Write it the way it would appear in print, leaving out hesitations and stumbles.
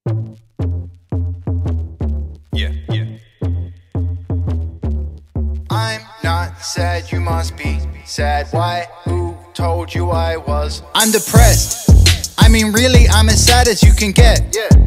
Yeah, yeah. I'm not sad, you must be sad. Why? Who told you I was? I'm depressed. I mean, really, I'm as sad as you can get. Yeah.